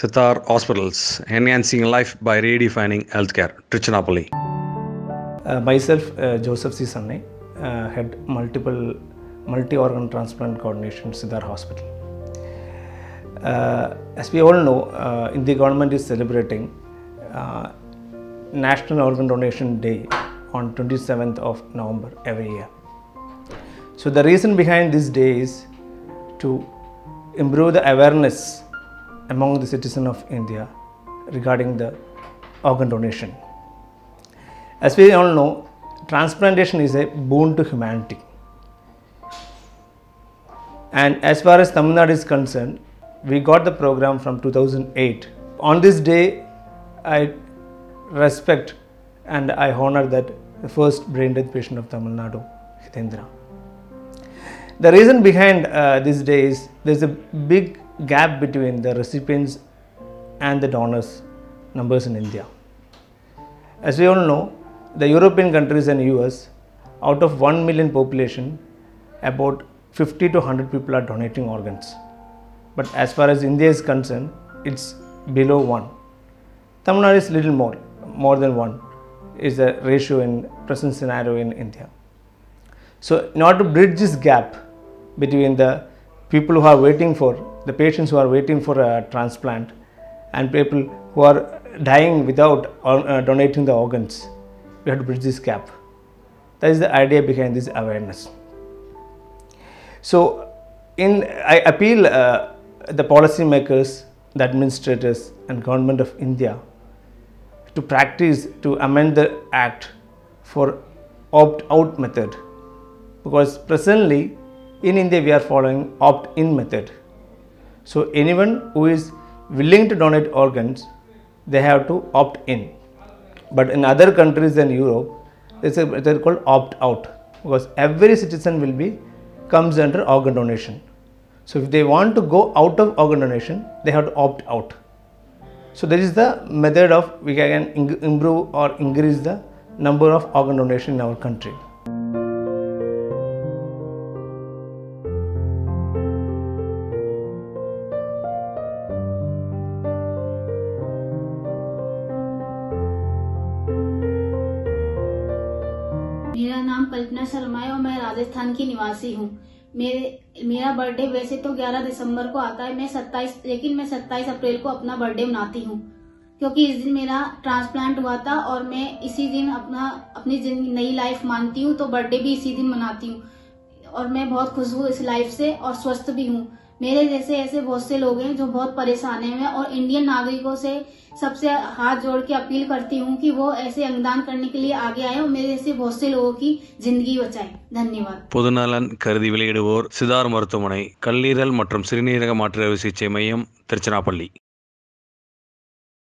Sitar Hospitals, enhancing life by redefining healthcare, Trichinopoli. Myself, Joseph C. Sanne, head multi-organ transplant coordination, Siddhar Hospital. As we all know, Indian government is celebrating National Organ Donation Day on 27th of November every year. So the reason behind this day is to improve the awareness among the citizens of India regarding the organ donation. As we all know, transplantation is a boon to humanity. And as far as Tamil Nadu is concerned, we got the program from 2008. On this day, I respect and I honor that the first brain death patient of Tamil Nadu, Hitendra. The reason behind this day is there's a big gap between the recipients and the donors numbers in India. As we all know, the European countries and US, out of 1 million population, about 50 to 100 people are donating organs. But as far as India is concerned, it's below 1. Tamil Nadu is little more than 1 is the ratio in present scenario in India. So in order to bridge this gap between the people who are waiting for, the patients who are waiting for a transplant and people who are dying without donating the organs, we have to bridge this gap. That is the idea behind this awareness. So I appeal the policy makers, the administrators and government of India to practice, to amend the act for opt-out method, because presently in India we are following opt-in method. So anyone who is willing to donate organs, they have to opt in. But in other countries than Europe, it's a method called opt-out, because every citizen comes under organ donation. So if they want to go out of organ donation, they have to opt out. So that is the method of we can improve or increase the number of organ donation in our country. मेरा नाम कल्पना शर्मा है और मैं राजस्थान की निवासी हूँ। मेरा birthday वैसे तो 11 दिसंबर को आता है, लेकिन मैं 27 अप्रैल को अपना बर्थडे मनाती हूँ, क्योंकि इस दिन मेरा ट्रांसप्लांट हुआ था और मैं इसी दिन अपनी नई लाइफ मानती हूँ, तो बर्थडे भी इसी दिन मनाती हूँ और मैं बहुत खुश हूँ इस लाइफ से और स्वस्थ भी हूँ। मेरे जैसे ऐसे बहुत से लोग हैं जो बहुत परेशान हैं और इंडियन नागरिकों से सबसे हाथ जोड़ के अपील करती हूँ कि वो ऐसे अंगदान करने के लिए आगे आए और मेरे जैसे बहुत से लोगों की जिंदगी बचाएं। धन्यवाद। பொதுநலன் கருதி வெளியிடுவோர் சிதார் மருத்துவமனை, கல்லீரல் மற்றும் சிறுநீரக மாற்று அறுவை சிகிச்சை மையம், திருச்சிராப்பள்ளி.